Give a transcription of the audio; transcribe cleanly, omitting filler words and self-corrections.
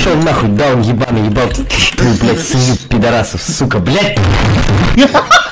Пошел нахуй, даун ебаный, ебал ты, блядь, свинью пидорасов, сука, блядь.